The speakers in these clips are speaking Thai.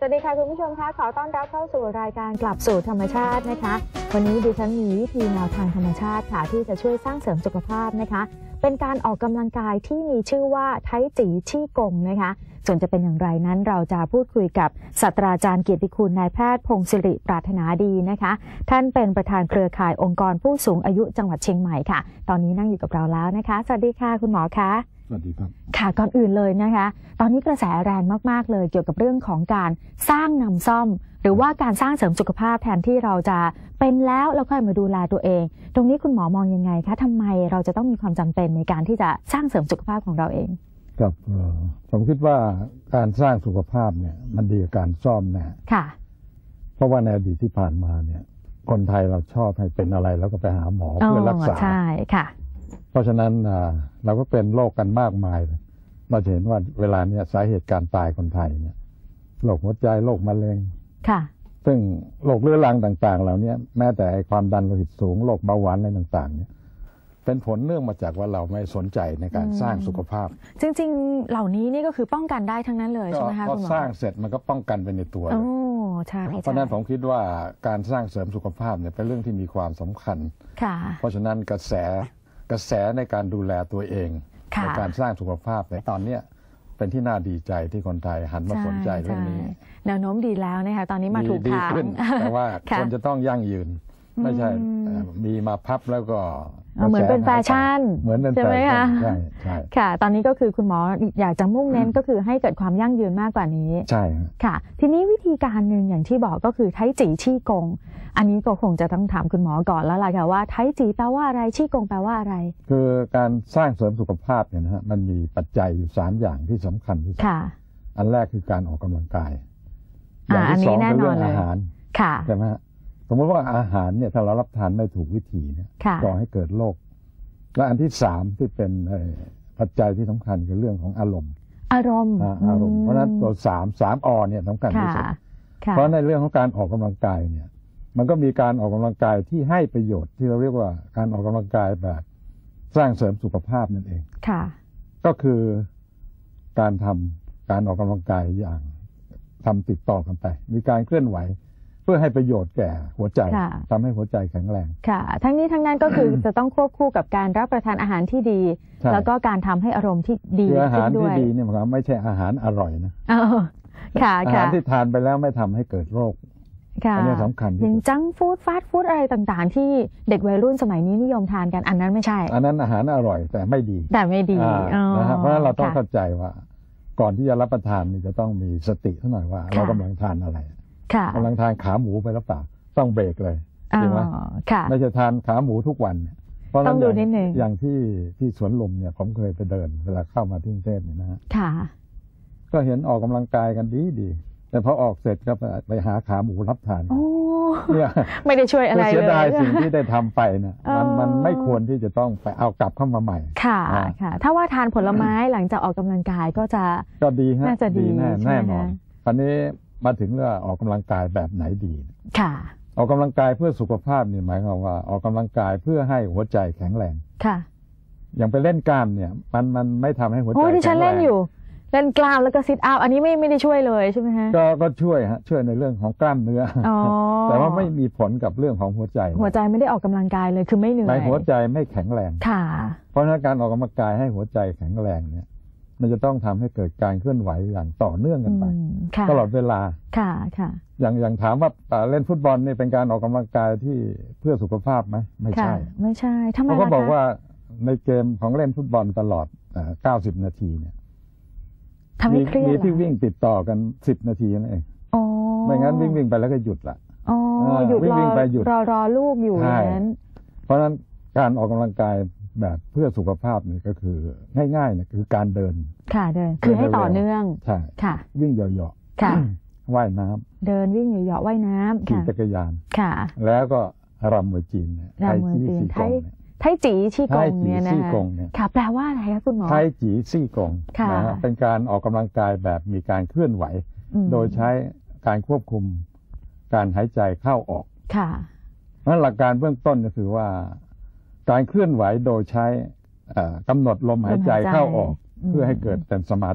สวัสดีค่ะคุณผู้ชมคะขอต้อนรับเข้าสู่รายการกลับสู่ธรรมชาตินะคะวันนี้ดิฉันมีวิธีแนวทางธรรมชาติค่ะที่จะช่วยสร้างเสริมสุขภาพนะคะเป็นการออกกำลังกายที่มีชื่อว่าไทจีชี่กงนะคะส่วนจะเป็นอย่างไรนั้นเราจะพูดคุยกับศาสตราจารย์เกียรติคุณนายแพทย์พงศ์ศิริปรารถนาดีนะคะท่านเป็นประธานเครือข่ายองค์กรผู้สูงอายุจังหวัดเชียงใหม่ค่ะตอนนี้นั่งอยู่กับเราแล้วนะคะสวัสดีค่ะคุณหมอคะสวัสดีครับค่ะก่อนอื่นเลยนะคะตอนนี้กระแสแรงมากๆเลยเกี่ยวกับเรื่องของการสร้างนำซ่อมหรือว่าการสร้างเสริมสุขภาพแทนที่เราจะเป็นแล้วค่อยมาดูแลตัวเองตรงนี้คุณหมอมองยังไงคะทำไมเราจะต้องมีความจำเป็นในการที่จะสร้างเสริมสุขภาพของเราเองครับผมคิดว่าการสร้างสุขภาพเนี่ยมันดีกว่าการซ่อมนะค่ะเพราะว่าในอดีตที่ผ่านมาเนี่ยคนไทยเราชอบให้เป็นอะไรแล้วก็ไปหาหมอเพื่อรักษาใช่ค่ะเพราะฉะนั้นเราก็เป็นโรคกันมากมายเราเห็นว่าเวลาเนี่ยสาเหตุการตายคนไทยเนี่ยโรคหัวใจโรคมะเร็งค่ะซึ่งโรคเรื้อรังต่างๆเหล่านี้แม้แต่ความดันโลหิตสูงโรคเบาหวานอะไรต่างๆเนี่ยเป็นผลเนื่องมาจากว่าเราไม่สนใจในการสร้างสุขภาพจริงๆเหล่านี้นี่ก็คือป้องกันได้ทั้งนั้นเลยใช่ไหมคะคุณหมอสร้างเสร็จมันก็ป้องกันไปในตัวเลยใช่เพราะนั้นผมคิดว่าการสร้างเสริมสุขภาพเนี่ยเป็นเรื่องที่มีความสำคัญเพราะฉะนั้นกระแสในการดูแลตัวเองในการสร้างสุขภาพในตอนนี้เป็นที่น่าดีใจที่คนไทยหันมาสนใจเรื่องนี้แนวโน้มดีแล้วนะคะตอนนี้มาถูกทางแต่ว่าควรจะต้องยั่งยืนไม่ใช่มีมาพับแล้วก็เหมือนเป็นแฟชั่นเหมือนเป็นแฟชั่นใช่ค่ะตอนนี้ก็คือคุณหมออยากจะมุ่งเน้นก็คือให้เกิดความยั่งยืนมากกว่านี้ใช่ค่ะทีนี้วิธีการหนึ่งอย่างที่บอกก็คือไทจีชี่กงอันนี้ก็คงจะต้องถามคุณหมอก่อนแล้วล่ะค่ะว่าไทจีแปลว่าอะไรชี่กงแปลว่าอะไรคือการสร้างเสริมสุขภาพเนี่ยนะฮะมันมีปัจจัยอยู่3อย่างที่สำคัญที่สุดอันแรกคือการออกกำลังกายอย่างที่สองคือเรื่องอาหารใช่ไหมฮะสมมติว่าอาหารเนี่ยถ้าเรารับทานไม่ถูกวิธีเนี่ยก่อให้เกิดโรคและอันที่3ที่เป็นปัจจัยที่สำคัญคือเรื่องของอารมณ์เพราะฉะนั้นตัว3 อเนี่ยสำคัญที่สุดเพราะในเรื่องของการออกกำลังกายเนี่ยมันก็มีการออกกำลังกายที่ให้ประโยชน์ที่เราเรียกว่าการออกกำลังกายแบบสร้างเสริมสุขภาพนั่นเองก็คือการออกกำลังกายอย่างทำติดต่อกันไปมีการเคลื่อนไหวเพื่อให้ประโยชน์แก่หัวใจทำให้หัวใจแข็งแรงค่ะทั้งนี้ทั้งนั้นก็คือ จะต้องควบคู่กับการรับประทานอาหารที่ดีแล้วก็การทำให้อารมณ์ที่ดีอาหารที่ดีเนี่ยมันไม่ใช่อาหารอร่อยนะอาหารที่ทานไปแล้วไม่ทำให้เกิดโรคอันนี้สำคัญอย่างจังฟู้ดฟาสต์ฟู้ดอะไรต่างๆที่เด็กวัยรุ่นสมัยนี้นิยมทานกันอันนั้นไม่ใช่อันนั้นอาหารอร่อยแต่ไม่ดีนะเพราะฉะนั้นเราต้องเข้าใจว่าก่อนที่จะรับประทานนี่จะต้องมีสติเท่านั้นว่าเรากำลังทานอะไรกำลังทานขาหมูไปหรือเปล่าต้องเบรกเลยใช่ไหมไม่ใช่ทานขาหมูทุกวันเพราะต้องดูนิดนึงอย่างที่สวนลุมเนี่ยผมเคยไปเดินเวลาเข้ามาที่กรุงเทพเนี่ยนะฮะก็เห็นออกกำลังกายกันดีแต่พอออกเสร็จก็ไปหาขาหมูรับทานเนี่ยไม่ได้ช่วยอะไรเลยเสียดายสิ่งที่ได้ทำไปเนี่ยมันไม่ควรที่จะต้องไปเอากลับเข้ามาใหม่ค่ะถ้าว่าทานผลไม้หลังจากออกกำลังกายก็ดีฮะน่าจะดีแน่นอนคราวนี้มาถึงเรื่องออกกำลังกายแบบไหนดีค่ะออกกำลังกายเพื่อสุขภาพนี่หมายความว่าออกกำลังกายเพื่อให้หัวใจแข็งแรงค่ะอย่างไปเล่นกล้ามเนี่ยมันไม่ทำให้หัวใจแข็งแรงที่ฉันเล่นอยู่เล่นกล้ามแล้วก็ซิทอัพอันนี้ไม่ได้ช่วยเลยใช่ไหมฮะก็ช่วยในเรื่องของกล้ามเนื้อแต่ว่าไม่มีผลกับเรื่องของหัวใจไม่ได้ออกกำลังกายเลยคือไม่เหนื่อยหัวใจไม่แข็งแรงค่ะเพราะฉะนั้นการออกกำลังกายให้หัวใจแข็งแรงเนี่ยมันจะต้องทำให้เกิดการเคลื่อนไหวอย่างต่อเนื่องกันไปตลอดเวลาค่ะอย่างถามว่าเล่นฟุตบอลนี่เป็นการออกกำลังกายที่เพื่อสุขภาพไหมไม่ใช่ทำไมเขาบอกว่าในเกมของเล่นฟุตบอลตลอด90 นาทีเนี่ยมีที่วิ่งติดต่อกัน10 นาทีนั่นเองไม่งั้นวิ่งไปแล้วก็หยุดละหยุดวิ่งไปหยุดรอลูกอยู่นั้นเพราะฉะนั้นการออกกำลังกายแบบเพื่อสุขภาพนี่ก็คือง่ายๆนะคือการเดินเดินคือให้ต่อเนื่องใช่วิ่งเหยาะๆว่ายน้ำเดินวิ่งเหยาะๆว่ายน้ำขี่จักรยานแล้วก็รำมวยจีนไทจีชี่กงเนี่ยนะค่ะแปลว่าอะไรคะคุณหมอไทจีชี่กงนะเป็นการออกกำลังกายแบบมีการเคลื่อนไหวโดยใช้การควบคุมการหายใจเข้าออกนั้นหลักการเบื้องต้นก็คือว่าการเคลื่อนไหวโดยใช้กำหนดลมหายใจเข้าออกเพื่อให้เกิดเป็นสมาธิ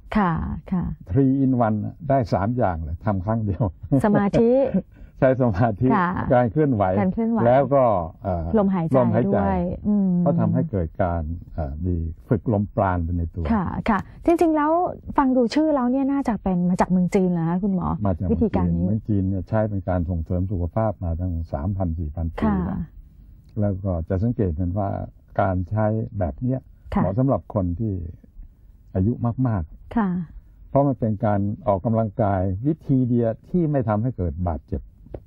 ค่ะค่ะ 3 in 1ได้3 อย่างเลยทำครั้งเดียวสมาธิใช้สมาธิการเคลื่อนไหวแล้วก็ลมหายใจด้วยก็ทำให้เกิดการมีฝึกลมปราณไปในตัวค่ะค่ะจริงๆแล้วฟังดูชื่อแล้วเนี่ยน่าจะเป็นมาจากเมืองจีนเหรอคะคุณหมอวิธีการนี้เมืองจีนเนี่ยใช้เป็นการส่งเสริมสุขภาพมาตั้ง 3,000-4,000 ปีแล้วก็จะสังเกตกันว่าการใช้แบบนี้เหมาะสำหรับคนที่อายุมากๆเพราะมันเป็นการออกกำลังกายวิธีเดียวที่ไม่ทำให้เกิดบาดเจ็บ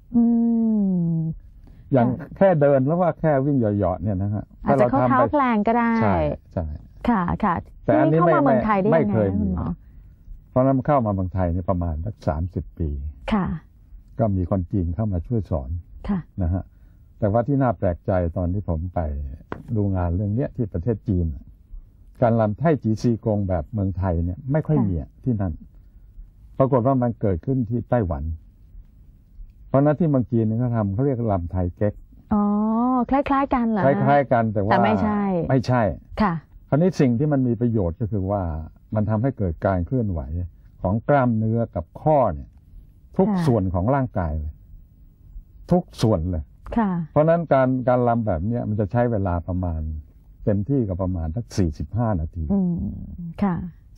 อย่างแค่เดินแล้วว่าแค่วิ่งเหยาะๆเนี่ยนะฮะอาจจะเข้าเท้าแปลงก็ได้ใช่ใช่ค่ะค่ะแต่อันนี้ไม่เคยมีหมอเพราะนั้นเข้ามาเมืองไทยนี่ประมาณสัก30 ปีค่ะก็มีคนจีนเข้ามาช่วยสอนนะฮะแต่ว่าที่น่าแปลกใจตอนที่ผมไปดูงานเรื่องนี้ที่ประเทศจีนการรำไท่จีซีกงแบบเมืองไทยเนี่ยไม่ค่อยมีที่นั่นปรากฏว่ามันเกิดขึ้นที่ไต้หวันเพราะนั้นที่เมืองจีนเขาทำเขาเรียกลำไทยเก๊กอ๋อคล้ายๆกันเหรอคล้ายๆกันแต่ว่าไม่ใช่ค่ะคราวนี้สิ่งที่มันมีประโยชน์ก็คือว่ามันทำให้เกิดการเคลื่อนไหวของกล้ามเนื้อกับข้อเนี่ยทุกส่วนของร่างกายเลยทุกส่วนเลยเพราะนั้นการรำแบบนี้มันจะใช้เวลาประมาณเต็มที่ก็ประมาณสัก45 นาทีค่ะ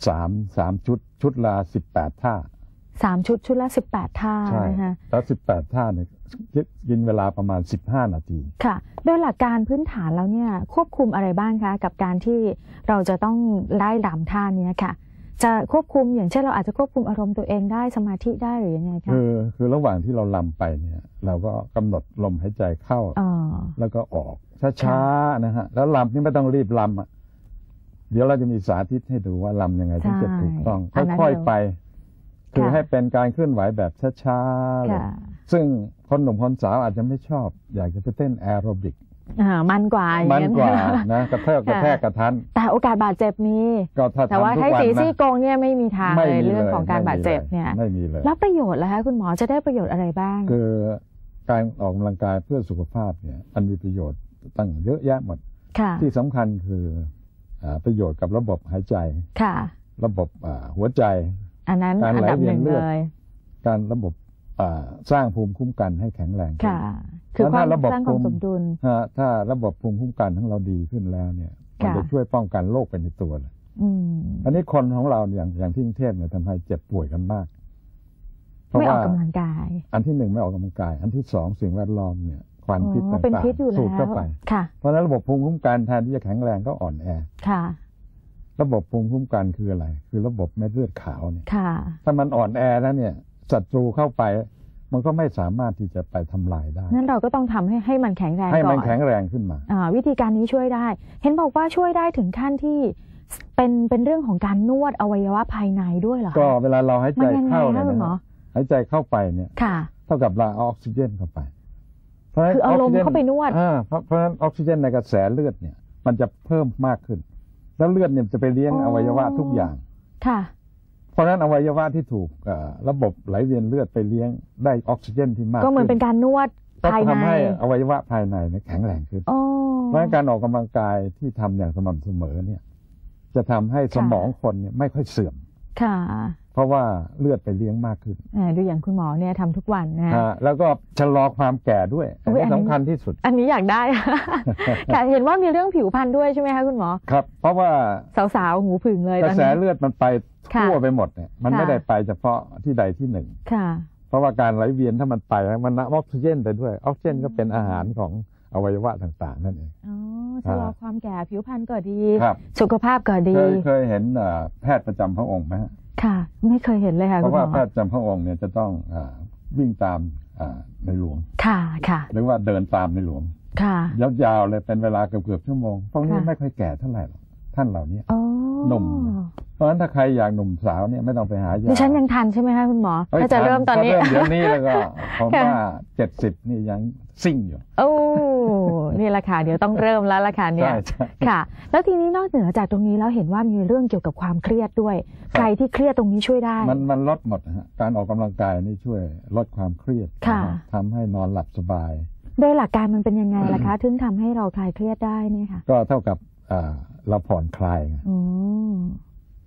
3ชุดละ18 ท่า 3 ชุดละ18 ท่าใช่แล้ว18 ท่าเนี่ยกินเวลาประมาณ15 นาทีค่ะโดยหลักการพื้นฐานแล้วเนี่ยควบคุมอะไรบ้างคะกับการที่เราจะต้องไล่รำท่านี้ค่ะจะควบคุมอย่างเช่นเราอาจจะควบคุมอารมณ์ตัวเองได้สมาธิได้หรือยังไงคะคือระหว่างที่เรารำไปเนี่ยเราก็กำหนดลมหายใจเข้าแล้วก็ออกช้าๆนะฮะแล้วรำนี่ไม่ต้องรีบรำเดี๋ยวเราจะมีสาธิตให้ดูว่ารำยังไงถึงจะถูกต้องค่อยๆไปคือให้เป็นการเคลื่อนไหวแบบช้าๆเลยซึ่งคนหนุ่มคนสาวอาจจะไม่ชอบอยากจะไปเต้นแอโรบิกมันกว่านะกระแทกกระทันแต่โอกาสบาดเจ็บมีแต่ว่าให้สีซี่โกงเนี่ยไม่มีทางเลยเรื่องของการบาดเจ็บเนี่ยไม่มีเลยแล้วประโยชน์ล่ะคะคุณหมอจะได้ประโยชน์อะไรบ้างคือการออกกำลังกายเพื่อสุขภาพเนี่ยมันมีประโยชน์ตั้งเยอะแยะหมดที่สำคัญคือประโยชน์กับระบบหายใจระบบหัวใจอันนั้นอันดับหนึ่งเลยการระบบสร้างภูมิคุ้มกันให้แข็งแรงค่ะคือความสร้างความสมดุลถ้าระบบภูมิคุ้มกันของเราดีขึ้นแล้วเนี่ยมันจะช่วยป้องกันโรคไปในตัวเลยอันนี้คนของเราอย่างที่กรุงเทพเนี่ยทำให้เจ็บป่วยกันมากไม่ออกกำลังกายอันที่1ไม่ออกกำลังกายอันที่2สิ่งแวดล้อมเนี่ยควันพิษต่างๆสูดเข้าไปเพราะนั้นระบบภูมิคุ้มกันแทนที่จะแข็งแรงก็อ่อนแอระบบภูมิคุ้มกันคืออะไรคือระบบเม็ดเลือดขาวเนี่ยถ้ามันอ่อนแอแล้วเนี่ยศัตรูเข้าไปมันก็ไม่สามารถที่จะไปทำลายได้นั้นเราก็ต้องทำให้มันแข็งแรงก่อนให้มันแข็งแรงขึ้นมาวิธีการนี้ช่วยได้เห็นบอกว่าช่วยได้ถึงขั้นที่เป็นเรื่องของการนวดอวัยวะภายในด้วยเหรอก็เวลาเราหายใจเข้าเนี่ยหายใจเข้าไปเนี่ยเท่ากับเราเอาออกซิเจนเข้าไปคือเอาลมเข้าไปนวดเพราะฉะนั้นออกซิเจนในกระแสเลือดเนี่ยมันจะเพิ่มมากขึ้นแล้วเลือดเนี่ยจะไปเลี้ยงอวัยวะทุกอย่างเพราะฉะนั้นอวัยวะที่ถูกระบบไหลเวียนเลือดไปเลี้ยงได้ออกซิเจนที่มากก็เหมือนเป็นการนวดภายในทำให้อวัยวะภายในแข็งแรงขึ้นเพราะฉะนั้นการออกกำลังกายที่ทำอย่างสม่ำเสมอเนี่ยจะทำให้สมองคนเนี่ยไม่ค่อยเสื่อมเพราะว่าเลือดไปเลี้ยงมากขึ้นดูอย่างคุณหมอเนี่ยทำทุกวันนะแล้วก็ชะลอความแก่ด้วยอันนี้สำคัญที่สุดอันนี้อยากได้แต่เห็นว่ามีเรื่องผิวพรรณด้วยใช่ไหมคะคุณหมอครับเพราะว่าสาวๆหูผึ่งเลยกระแสเลือดมันไปทั่วไปหมดเนี่ยมันไม่ได้ไปเฉพาะที่ใดที่หนึ่งเพราะว่าการไหลเวียนถ้ามันไปมันนำออกซิเจนไปด้วยออกซิเจนก็เป็นอาหารของอวัยวะต่างๆนั่นเองชะลอความแก่ผิวพรรณก็ดีสุขภาพก็ดีเคยเห็นแพทย์ประจำพระองค์ไหมค่ะไม่เคยเห็นเลยค่ะเพราะว่าแพทย์ประจำพระองค์เนี่ยจะต้องวิ่งตามในหลวงหรือว่าเดินตามในหลวงยาวๆเลยเป็นเวลาเกือบชั่วโมงพวกนี้ไม่ค่อยแก่เท่าไหร่หรอกท่านเหล่านี้หนุ่มเพราะฉะนั้นถ้าใครอยากหนุ่มสาวเนี่ยไม่ต้องไปหายาดิฉันยังทันใช่ไหมคะคุณหมอถ้าจะเริ่มตอนนี้เดี๋ยวนี้แล้วก็ผมว่า70นี่ยังซิ่งอยู่นี่แหละค่ะเดี๋ยวต้องเริ่มแล้วละค่ะเนี่ยค่ะแล้วทีนี้นอกเหนือจากตรงนี้แล้วเห็นว่ามีเรื่องเกี่ยวกับความเครียดด้วยใครที่เครียดตรงนี้ช่วยได้มันลดหมดนะฮะการออกกำลังกายนี่ช่วยลดความเครียดทำให้นอนหลับสบายโดยหลักการมันเป็นยังไงล่ะคะถึงทำให้เราคลายเครียดได้เนี่ยค่ะก็เท่ากับเราผ่อนคลาย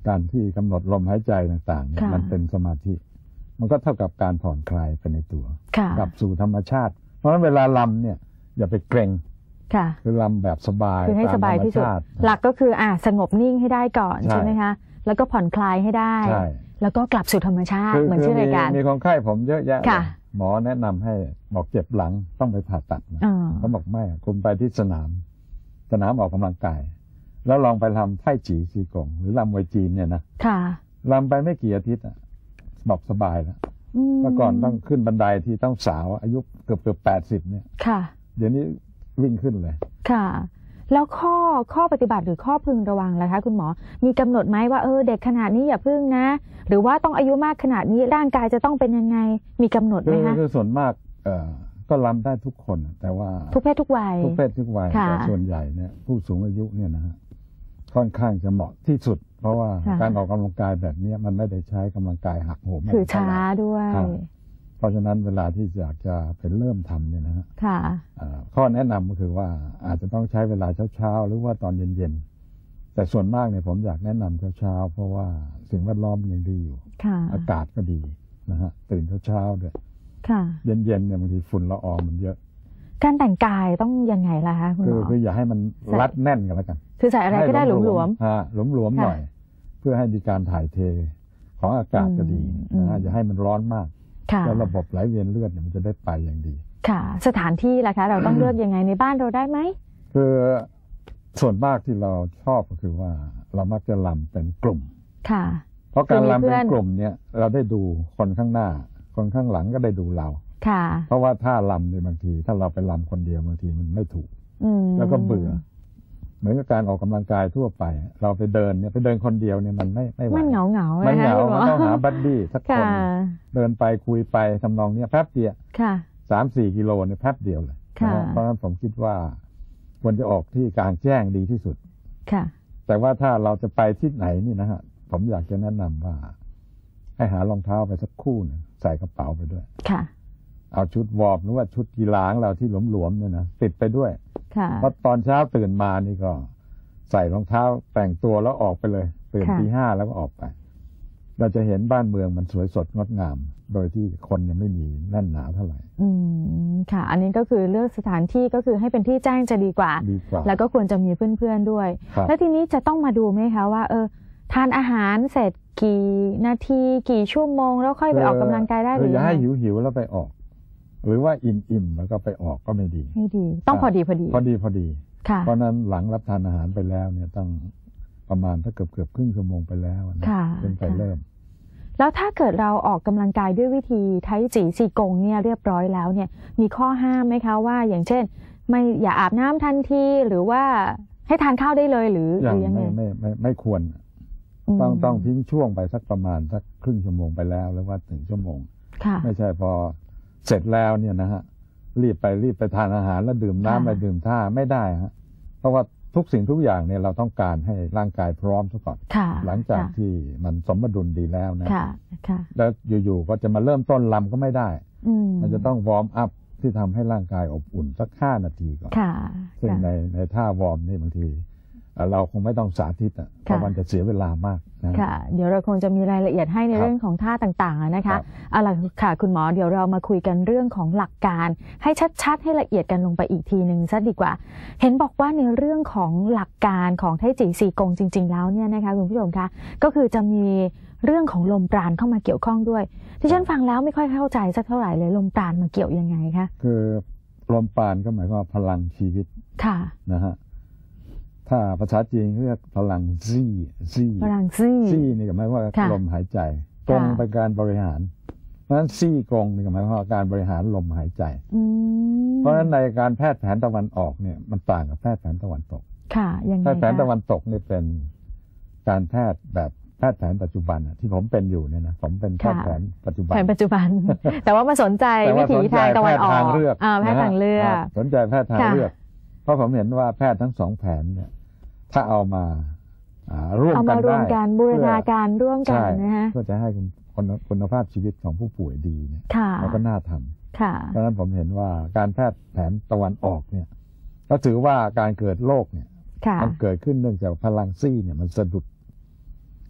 การที่กำหนดลมหายใจต่างๆเนี่ยมันเป็นสมาธิมันก็เท่ากับการผ่อนคลายไปในตัวกลับสู่ธรรมชาติเพราะฉะนั้นเวลาลำเนี่ยอย่าไปเกรงคือลำแบบสบายคือให้สบายที่สุดหลักก็คือสงบนิ่งให้ได้ก่อนใช่ไหมคะแล้วก็ผ่อนคลายให้ได้แล้วก็กลับสู่ธรรมชาติเหมือนชื่อรายการมีคนไข้ผมเยอะแยะหมอแนะนำให้บอกเจ็บหลังต้องไปผ่าตัดเขาบอกไม่คุณไปที่สนามออกกำลังกายแล้วลองไปทำไถ่จีซีกงหรือลำมวยจีนเนี่ยนะลำไปไม่กี่อาทิตย์บอกสบายแล้วเมื่อก่อนต้องขึ้นบันไดที่ต้องสาวอายุเกือบ80เนี่ยเดี๋ยวนี้วิ่งขึ้นเลยค่ะแล้วข้อปฏิบัติหรือข้อพึงระวังล่ะคะคุณหมอมีกำหนดไหมว่าเด็กขนาดนี้อย่าพึ่งนะหรือว่าต้องอายุมากขนาดนี้ร่างกายจะต้องเป็นยังไงมีกำหนดไหมคะคือส่วนมากก็รำได้ทุกคนแต่ว่าทุกเพศทุกวัยแต่ส่วนใหญ่เนี่ยผู้สูงอายุเนี่ยนะฮะค่อนข้างจะเหมาะที่สุดเพราะว่าการออกกำลังกายแบบนี้มันไม่ได้ใช้กำลังกายหักโหมคือช้าด้วยเพราะฉะนั้นเวลาที่อยากจะเป็นเริ่มทำเนี่ยนะฮะข้อแนะนำก็คือว่าอาจจะต้องใช้เวลาเช้าหรือว่าตอนเย็นๆแต่ส่วนมากเนี่ยผมอยากแนะนำเช้าเพราะว่าสิ่งแวดล้อมยังดีอยู่อากาศก็ดีนะฮะตื่นเช้าด้วยเย็นๆเนี่ยบางทีฝุ่นละอองมันเยอะการแต่งกายต้องยังไงล่ะคะคุณหมอคืออย่าให้มันรัดแน่นกันแล้วกันคือใส่อะไรก็ได้หลวมๆหน่อยเพื่อให้มีการถ่ายเทของอากาศก็ดีนะฮะอย่าให้มันร้อนมากแล้วระบบไหลเวียนเลือดมันจะได้ไปอย่างดีค่ะสถานที่ล่ะคะเราต้องเลือกยังไงในบ้านเราได้ไหมคือส่วนมากที่เราชอบก็คือว่าเรามักจะรำเป็นกลุ่มเพราะการรำเป็นกลุ่มเนี่ยเราได้ดูคนข้างหน้าคนข้างหลังก็ได้ดูเราเพราะว่าถ้าลำในบางทีถ้าเราไปลำคนเดียวบางทีมันไม่ถูกแล้วก็เบื่อเหมือนกับการออกกำลังกายทั่วไปเราไปเดินคนเดียวเนี่ยมันไม่ไหวมันเหงามันต้องหาบัดดี้สักคนเดินไปคุยไปทำนองนี้แป๊บเดียว3-4 กิโลเนี่ยแป๊บเดียวเลยเพราะฉะนั้นผมคิดว่าควรจะออกที่กลางแจ้งดีที่สุดแต่ว่าถ้าเราจะไปที่ไหนนี่นะฮะผมอยากจะแนะนำว่าให้หารองเท้าไปสักคู่นึงใส่กระเป๋าไปด้วยเอาชุดวอร์มหรือว่าชุดกีฬาของเราที่หลวมๆเนี่ยนะติดไปด้วยเพราะตอนเช้าตื่นมานี่ก็ใส่รองเท้าแต่งตัวแล้วออกไปเลยตื่นตี 5แล้วก็ออกไปเราจะเห็นบ้านเมืองมันสวยสดงดงามโดยที่คนยังไม่มีแน่นหนาเท่าไหร่ค่ะอันนี้ก็คือเลือกสถานที่ก็คือให้เป็นที่แจ้งจะดีกว่าแล้วก็ควรจะมีเพื่อนๆด้วยแล้วทีนี้จะต้องมาดูไหมคะว่าทานอาหารเสร็จกี่นาทีกี่ชั่วโมงแล้วค่อยไปออกกำลังกายได้หรืออย่าให้หิวแล้วไปออกหรือว่าอิ่มแล้วก็ไปออกก็ไม่ดีต้องพอดีเพราะนั้นหลังรับทานอาหารไปแล้วเนี่ยต้องประมาณถ้าเกือบครึ่งชั่วโมงไปแล้วเป็นไปเริ่มแล้วถ้าเกิดเราออกกำลังกายด้วยวิธีไทจีซีกงเนี่ยเรียบร้อยแล้วเนี่ยมีข้อห้ามไหมคะว่าอย่างเช่นอย่าอาบน้ำทันทีหรือว่าให้ทานข้าวได้เลยหรือยังไงไม่ควรต้องทิ้งช่วงไปสักประมาณสักครึ่งชั่วโมงไปแล้วหรือว่า1 ชั่วโมงไม่ใช่พอเสร็จแล้วเนี่ยนะฮะรีบไปทานอาหารแล้วดื่มน้ำไปดื่มท่าไม่ได้ฮะเพราะว่าทุกสิ่งทุกอย่างเนี่ยเราต้องการให้ร่างกายพร้อมซะก่อนหลังจากที่มันสมดุลดีแล้วนะแล้วอยู่ๆก็จะมาเริ่มต้นลำก็ไม่ได้มันจะต้องวอร์มอัพที่ทำให้ร่างกายอบอุ่นสัก5 นาทีก่อนซึ่งในท่าวอร์มนี่บางทีเราคงไม่ต้องสาธิตเพราะมันจะเสียเวลามากนะค่ะเดี๋ยวเราคงจะมีรายละเอียดให้ในเรื่องของท่าต่างๆนะคะเอาล่ะค่ะคุณหมอเดี๋ยวเรามาคุยกันเรื่องของหลักการให้ชัดๆให้ละเอียดกันลงไปอีกทีนึงซะดีกว่าเห็นบอกว่าในเรื่องของหลักการของไทจีซีกงจริงๆแล้วเนี่ยนะคะคุณผู้ชมคะก็คือจะมีเรื่องของลมปราณเข้ามาเกี่ยวข้องด้วยที่ฉันฟังแล้วไม่ค่อยเข้าใจสักเท่าไหร่เลยลมปราณมาเกี่ยวยังไงคะคือลมปราณก็หมายความว่าพลังชีวิตนะฮะถ้าภาษาจีนเรียกพลังซี่นี่ก็หมายว่าลมหายใจกงเป็นการบริหารเพราะฉะนั้นซี่กงนี่ก็หมายว่าการบริหารลมหายใจเพราะฉะนั้นในการแพทย์แผนตะวันออกเนี่ยมันต่างกับแพทย์แผนตะวันตกแพทย์แผนตะวันตกนี่เป็นการแพทย์แบบแพทย์แผนปัจจุบันที่ผมเป็นอยู่เนี่ยนะผมเป็นแพทย์แผนปัจจุบันแต่ว่ามาสนใจวิถีทางตะวันออกแพทย์ทางเลือกสนใจแพทย์ทางเลือกเพราะผมเห็นว่าแพทย์ทั้ง2 แผนเนี่ยถ้าเอามาร่วมกันได้บูรณาการร่วมกันนะฮะก็จะให้คุณภาพชีวิตของผู้ป่วยดีเนี่ยเราก็น่าทำเพราะฉะนั้นผมเห็นว่าการแพทย์แผนตะวันออกเนี่ยก็ถือว่าการเกิดโรคเนี่ยมันเกิดขึ้นเนื่องจากพลังซี่เนี่ยมันสะดุด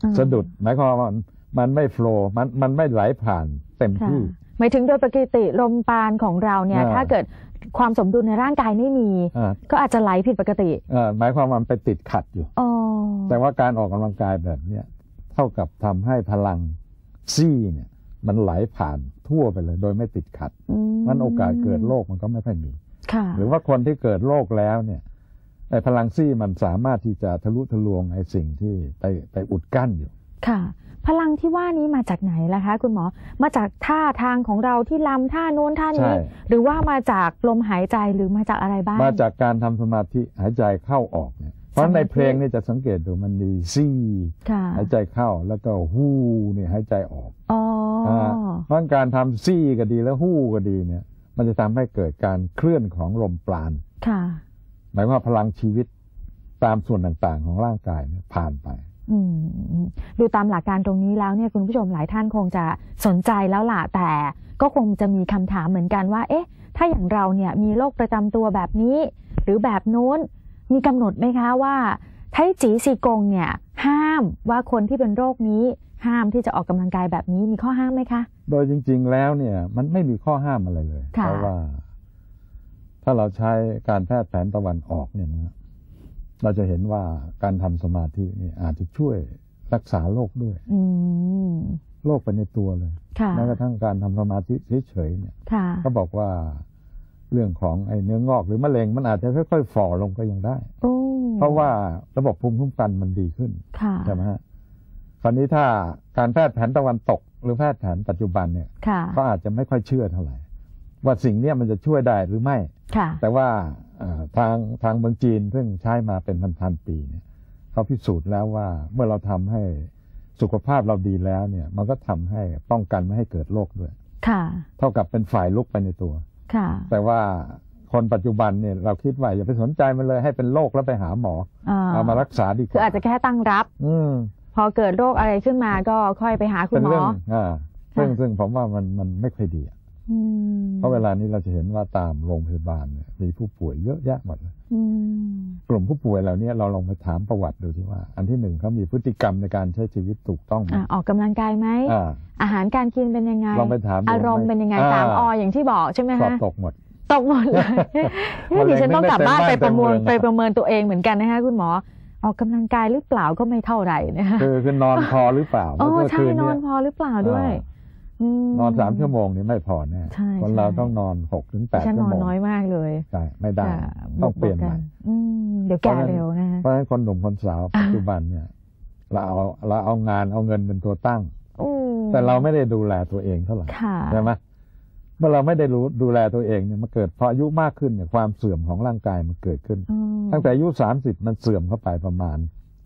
สะดุดหมายความว่ามันไม่โฟลว์มันไม่ไหลผ่านเต็มที่หมายถึงโดยปกติลมปราณของเราเนี่ยถ้าเกิดความสมดุลในร่างกายไม่มีก็อาจจะไหลผิดปกติหมายความว่ามันไปติดขัดอยู่แต่ว่าการออกกำลังกายแบบเนี้ยเท่ากับทำให้พลังซี่เนี่ยมันไหลผ่านทั่วไปเลยโดยไม่ติดขัดมันโอกาสเกิดโรคมันก็ไม่ค่อยมีหรือว่าคนที่เกิดโรคแล้วเนี่ยไอ้พลังซี่มันสามารถที่จะทะลุทะลวงไอ้สิ่งที่ไปอุดกั้นอยู่ค่ะพลังที่ว่านี้มาจากไหนล่ะคะคุณหมอมาจากท่าทางของเราที่ลำท่าโน้นท่านี้หรือว่ามาจากลมหายใจหรือมาจากอะไรบ้างมาจากการทำสมาธิหายใจเข้าออกเนี่ยเพราะในเพลงนี่จะสังเกตดูมันมีซี่หายใจเข้าแล้วก็ฮู้เนี่ยหายใจออกเพราะการทำซี่ก็ดีแล้วฮู้ก็ดีเนี่ยมันจะทำให้เกิดการเคลื่อนของลมปราณหมายว่าพลังชีวิตตามส่วนต่างๆของร่างกายเนี่ยผ่านไปดูตามหลักการตรงนี้แล้วเนี่ยคุณผู้ชมหลายท่านคงจะสนใจแล้วล่ะแต่ก็คงจะมีคำถามเหมือนกันว่าเอ๊ะถ้าอย่างเราเนี่ยมีโรคประจำตัวแบบนี้หรือแบบโน้นมีกำหนดไหมคะว่าไทจีซีกงเนี่ยห้ามว่าคนที่เป็นโรคนี้ห้ามที่จะออกกำลังกายแบบนี้มีข้อห้ามไหมคะโดยจริงๆแล้วเนี่ยมันไม่มีข้อห้ามอะไรเลยเพราะว่าถ้าเราใช้การแพทย์แผนตะวันออกเนี่ยนะเราจะเห็นว่าการทำสมาธินี่อาจจะช่วยรักษาโรคด้วยโรคไปในตัวเลยแม้กระทั่งการทำสมาธิเฉยๆเนี่ยก็บอกว่าเรื่องของไอ้เนื้องอกหรือมะเร็งมันอาจจะค่อยๆฝ่อลงก็ยังได้เพราะว่าระบบภูมิคุ้มกันมันดีขึ้นใช่ไหมฮะคราวนี้ถ้าการแพทย์แผนตะวันตกหรือแพทย์แผนปัจจุบันเนี่ยก็อาจจะไม่ค่อยเชื่อเท่าไหร่ว่าสิ่งนี้มันจะช่วยได้หรือไม่แต่ว่าทางเมืองจีนซึ่งใช้มาเป็นพันๆปีเนี่ยเขาพิสูจน์แล้วว่าเมื่อเราทำให้สุขภาพเราดีแล้วเนี่ยมันก็ทำให้ป้องกันไม่ให้เกิดโรคด้วยเท่ากับเป็นฝ่ายลุกไปในตัวแต่ว่าคนปัจจุบันเนี่ยเราคิดว่าอย่าไปสนใจมันเลยให้เป็นโรคแล้วไปหาหมอเอามารักษาดีกว่าคืออาจจะแค่ตั้งรับพอเกิดโรคอะไรขึ้นมาก็ค่อยไปหาคุณหมอซึ่งผมว่ามันไม่ค่อยดีเพราะเวลานี้เราจะเห็นว่าตามโรงพยาบาลเนี่ยมีผู้ป่วยเยอะแยะหมดเลยกลุ่มผู้ป่วยเหล่านี้เราลองไปถามประวัติดูที่ว่าอันที่หนึ่งเขามีพฤติกรรมในการใช้ชีวิตถูกต้องไหมออกกำลังกายไหมอาหารการกินเป็นยังไงลองไปถามอารมณ์เป็นยังไง3 ออย่างที่บอกใช่ไหมคะตกหมดเลยดิฉันต้องกลับบ้านไปประเมินตัวเองเหมือนกันนะคะคุณหมอออกกำลังกายหรือเปล่าก็ไม่เท่าไหร่นะคะคือนอนพอหรือเปล่าใช่นอนพอหรือเปล่าด้วยนอน3 ชั่วโมงนี่ไม่พอแน่คนเราต้องนอน6 ถึง 8 ชั่วโมงนอนน้อยมากเลยใช่ไม่ได้ต้องเปลี่ยนใหม่เดี๋ยวแก่เร็วนะเพราะฉะนั้นคนหนุ่มคนสาวปัจจุบันเนี่ยเราเอางานเอาเงินเป็นตัวตั้งแต่เราไม่ได้ดูแลตัวเองเท่าไหร่ใช่ไหมเมื่อเราไม่ได้ดูแลตัวเองเนี่ยมันเกิดพออายุมากขึ้นเนี่ยความเสื่อมของร่างกายมันเกิดขึ้นตั้งแต่อายุ30มันเสื่อมเข้าไปประมาณ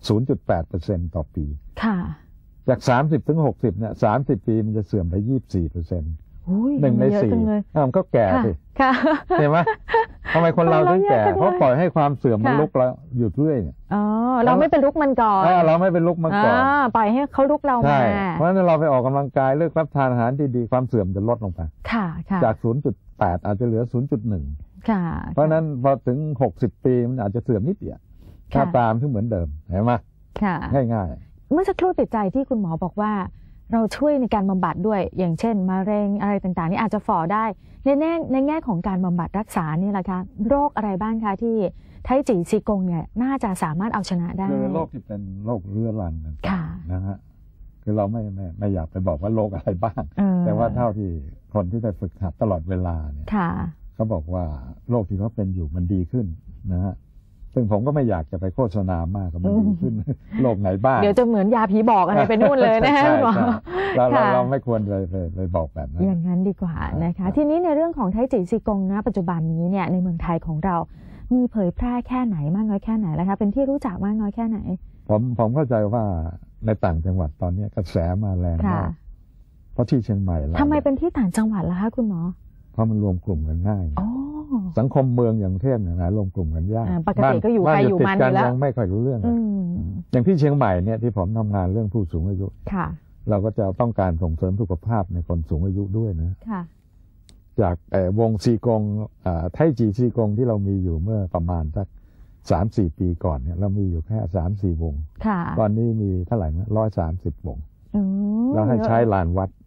0.8% ต่อปีจาก30 ถึง 60เนี่ย30 ปีมันจะเสื่อมไป 24%1 ใน 4มันก็แก่สิเห็นไหมทำไมคนเราถึงแก่เพราะปล่อยให้ความเสื่อมมันลุกเราอยู่เรื่อยเนี่ยเราไม่เป็นลุกมันก่อนเราไม่เป็นลุกมันก่อนปล่อยให้เขาลุกเรามาเพราะฉะนั้นเราไปออกกำลังกายเลือกรับทานอาหารที่ดีความเสื่อมจะลดลงไปจาก 0.8 อาจจะเหลือ 0.1 เพราะฉะนั้นพอถึง60 ปีมันอาจจะเสื่อมนิดเดียวถ้าตามที่เหมือนเดิมเห็นไหมง่ายเมื่อสักครู่ติดใจที่คุณหมอบอกว่าเราช่วยในการบำบัดด้วยอย่างเช่นมะเร็งอะไรต่างๆนี่อาจจะฝ่อได้ในแง่ของการบำบัดรักษานี่แหละคะโรคอะไรบ้างคะที่ไทจีซีกงเนี่ยน่าจะสามารถเอาชนะได้คือโรคที่เป็นโรคเรื้อรังนะฮะคือเราไม่อยากไปบอกว่าโรคอะไรบ้างแต่ว่าเท่าที่คนที่ได้ฝึกหัดตลอดเวลาเนี่ยเขาบอกว่าโรคที่เขาเป็นอยู่มันดีขึ้นนะฮะซึ่งผมก็ไม่อยากจะไปโฆษณามากกับมันดีขึ้นโรคไหนบ้างเดี๋ยวจะเหมือนยาผีบอกอะไรไปนู่นเลยนะฮะเราไม่ควรเลยบอกแบบนั้นอย่างนั้นดีกว่านะคะทีนี้ในเรื่องของไทจีซีกงนะปัจจุบันนี้เนี่ยในเมืองไทยของเรามีเผยแพร่แค่ไหนมากน้อยแค่ไหนแล้วคะเป็นที่รู้จักมากน้อยแค่ไหนผมเข้าใจว่าในต่างจังหวัดตอนนี้กระแสมาแรงมากเพราะที่เชียงใหม่ทำไมเป็นที่ต่างจังหวัดล่ะคะคุณหมอเพราะมันรวมกลุ่มกันง่ายสังคมเมืองอย่างเทพเนี่ยนะรวมกลุ่มกันยากปกติก็อยู่ใครอยู่มันอยู่แล้วยังไม่ค่อยรู้เรื่องอย่างที่เชียงใหม่เนี่ยที่ผมทำงานเรื่องผู้สูงอายุเราก็จะต้องการส่งเสริมสุขภาพในคนสูงอายุด้วยนะจากวงซีกงไทจีซีกงที่เรามีอยู่เมื่อประมาณสัก 3-4 ปีก่อนเนี่ยเรามีอยู่แค่3-4 วงตอนนี้มีเท่าไหร่นะ130 วงแล้วให้ใช้ลานวัด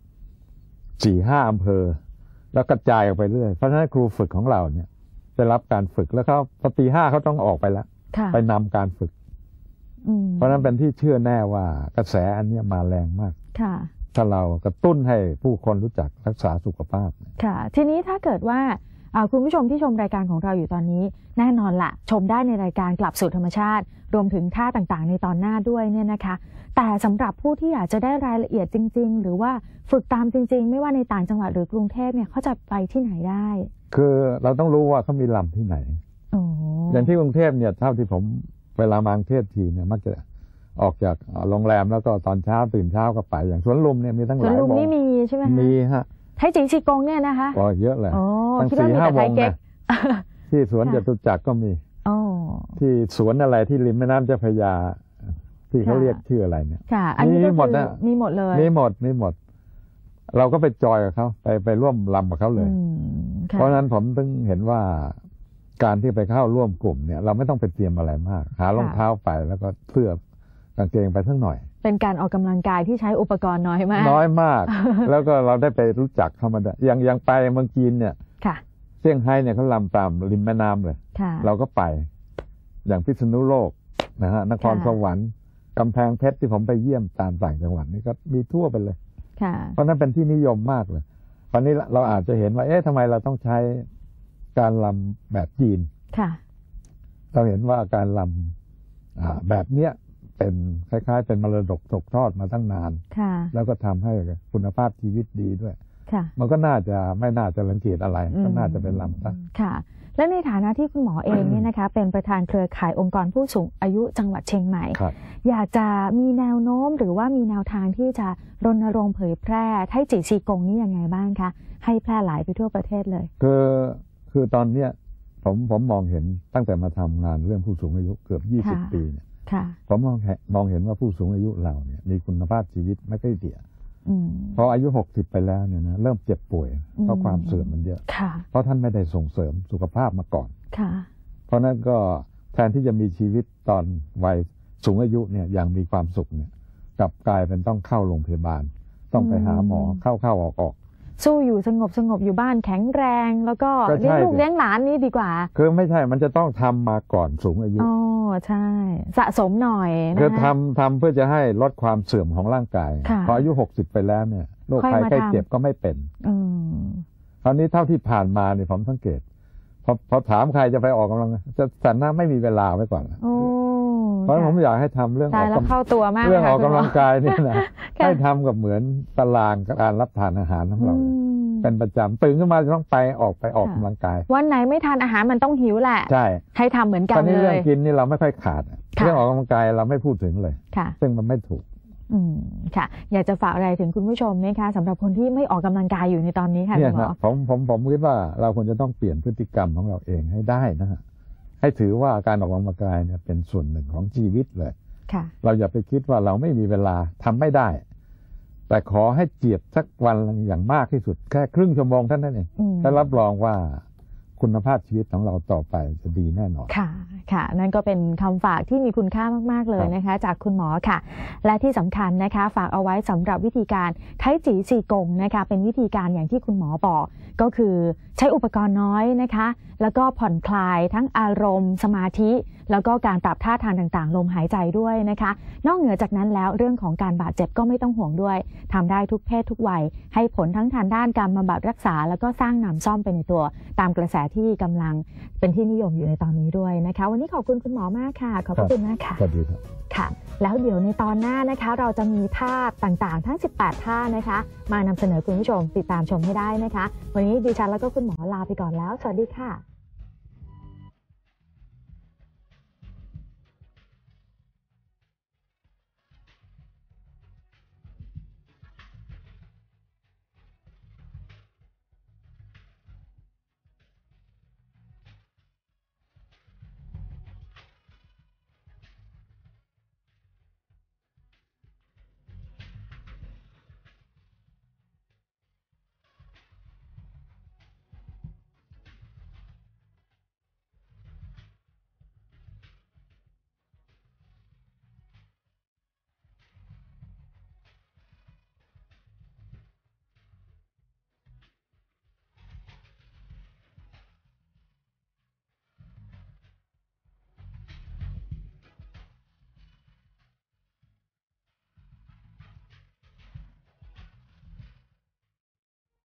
4-5 อำเภอแล้วกระจายออกไปเรื่อยเพราะฉะนั้นครูฝึกของเราเนี่ยได้รับการฝึกแล้วเขาพอตี 5เขาต้องออกไปแล้วไปนำการฝึกเพราะนั้นเป็นที่เชื่อแน่ว่ากระแสอันนี้มาแรงมากถ้าเรากระตุ้นให้ผู้คนรู้จักรักษาสุขภาพค่ะทีนี้ถ้าเกิดว่าคุณผู้ชมที่ชมรายการของเราอยู่ตอนนี้แน่นอนละชมได้ในรายการกลับสู่ธรรมชาติรวมถึงท่าต่างๆในตอนหน้าด้วยเนี่ยนะคะแต่สำหรับผู้ที่อยากจะได้รายละเอียดจริงๆหรือว่าฝึกตามจริงๆไม่ว่าในต่างจังหวัดหรือกรุงเทพเนี่ยเขาจะไปที่ไหนได้คือเราต้องรู้ว่าเขามีลำที่ไหนอย่างที่กรุงเทพเนี่ยเท่าที่ผมเวลามากรุงเทพทีเนี่ยมักจะออกจากโรงแรมแล้วก็ตอนเช้าตื่นเช้าก็ไปอย่างสวนลุมเนี่ยมีตั้งหลายวงสวนลุมนี่มีใช่ไหมมีฮะไทจีซีกงเนี่ยนะคะก็เยอะเลยตั้ง 4-5 วงนะที่สวนจตุจักรก็มีที่สวนอะไรที่ริมแม่น้ำเจ้าพระยาที่เขาเรียกชื่ออะไรเนี่ยมีหมดนะมีหมดเลยมีหมดเราก็ไปจอยกับเขาไปร่วมรำกับเขาเลยเพราะฉะนั้นผมถึงเห็นว่าการที่ไปเข้าร่วมกลุ่มเนี่ยเราไม่ต้องไปเตรียมอะไรมากหารองเท้าไปแล้วก็เสื้อกางเกงไปสักหน่อยเป็นการออกกำลังกายที่ใช้อุปกรณ์น้อยมากแล้วก็เราได้ไปรู้จักเขามาได้ยังไปเมืองจีนเนี่ยเซี่ยงไฮ้เนี่ยเขาลำตามริมแม่น้ำเลยเราก็ไปอย่างพิษณุโลกนะฮะนครสวรรค์กำแพงเพชรที่ผมไปเยี่ยมตามต่างจังหวัดนี่ก็มีทั่วไปเลยเพราะนั้นเป็นที่นิยมมากเลยตอนนี้เราอาจจะเห็นว่าทำไมเราต้องใช้การลำแบบจีนเราเห็นว่าการลำแบบเนี้ยเป็นคล้ายๆเป็นมรดกตกทอดมาตั้งนานแล้วก็ทำให้คุณภาพชีวิตดีด้วยมันก็ไม่น่าจะรังเกียจอะไรก็น่าจะเป็นลำนะค่ะและในฐานะที่คุณหมอเองเนี่ยนะคะเป็นประธานเครือข่ายองค์กรผู้สูงอายุจังหวัดเชียงใหม่อยากจะมีแนวโน้มหรือว่ามีแนวทางที่จะรณรงค์เผยแพร่ไทจีซีกงนี่ยังไงบ้างคะให้แพร่หลายไปทั่วประเทศเลยคือตอนเนี้ยผมมองเห็นตั้งแต่มาทำงานเรื่องผู้สูงอายุเกือบ20 ปีเนี่ยผมมองเห็นว่าผู้สูงอายุเราเนี่ยมีคุณภาพชีวิตไม่ค่อยดีพออายุ60ไปแล้วเนี่ยนะเริ่มเจ็บป่วยเพราะความเสื่อมมันเยอะเพราะท่านไม่ได้ส่งเสริมสุขภาพมาก่อนเพราะนั้นก็แทนที่จะมีชีวิตตอนวัยสูงอายุเนี่ยอย่างมีความสุขเนี่ยกลับกลายเป็นต้องเข้าโรงพยาบาลต้องไปหาหมอเข้าออกสู้อยู่สงบอยู่บ้านแข็งแรงแล้วก็เลี้ยงลูกเลี้ยงหลานนี่ดีกว่าคือไม่ใช่มันจะต้องทำมาก่อนสูงอายุใช่สะสมหน่อยคือทำเพื่อจะให้ลดความเสื่อมของร่างกายพออายุ60ไปแล้วเนี่ยโรคภัยไข้เจ็บก็ไม่เป็นคราวนี้เท่าที่ผ่านมาเนี่ยผมสังเกตพอถามใครจะไปออกกำลังจะสันหน้าไม่มีเวลาไว้ก่อนเพราะผมอยากให้ทำเรื่องออกกำลังกายนี่นะให้ทำกับเหมือนตารางการรับทานอาหารของเราเป็นประจำตื่นขึ้นมาจะต้องไปออกกำลังกายวันไหนไม่ทานอาหารมันต้องหิวแหละใช่ให้ทำเหมือนกันเลยเรื่องกินนี่เราไม่ค่อยขาดเรื่องออกกำลังกายเราไม่พูดถึงเลยซึ่งมันไม่ถูกค่ะอยากจะฝากอะไรถึงคุณผู้ชมไหมคะสำหรับคนที่ไม่ออกกำลังกายอยู่ในตอนนี้ค่ะคุณหมอผมคิดว่าเราควรจะต้องเปลี่ยนพฤติกรรมของเราเองให้ได้นะฮะให้ถือว่าการออกกำลังกายเนี่ยเป็นส่วนหนึ่งของชีวิตเลยเราอย่าไปคิดว่าเราไม่มีเวลาทำไม่ได้แต่ขอให้เจียดสักวันอย่างมากที่สุดแค่ครึ่งชั่วโมงเท่านั้นเองและรับรองว่าคุณภาพชีวิตของเราต่อไปจะดีแน่นอนค่ะนั่นก็เป็นคำฝากที่มีคุณค่ามากๆเลยนะคะจากคุณหมอค่ะและที่สำคัญนะคะฝากเอาไว้สำหรับวิธีการไทจีซีกงนะคะเป็นวิธีการอย่างที่คุณหมอบอกก็คือใช้อุปกรณ์น้อยนะคะแล้วก็ผ่อนคลายทั้งอารมณ์สมาธิแล้วก็การปรับท่าทางต่างๆลมหายใจด้วยนะคะนอกเหนือจากนั้นแล้วเรื่องของการบาดเจ็บก็ไม่ต้องห่วงด้วยทำได้ทุกเพศทุกวัยให้ผลทั้งทางด้านการบำบัดรักษาแล้วก็สร้างหนำซ่อมไปในตัวตามกระแสที่กำลังเป็นที่นิยมอยู่ในตอนนี้ด้วยนะคะวันนี้ขอบคุณคุณหมอมากค่ะขอบคุณมากค่ะสวัสดีครับค่ะแล้วเดี๋ยวในตอนหน้านะคะเราจะมีท่าต่างๆทั้ง18ท่านะคะมานำเสนอคุณผู้ชมติดตามชมให้ได้นะคะวันนี้ดิฉันแล้วก็คุณหมอลาไปก่อนแล้วสวัสดีค่ะ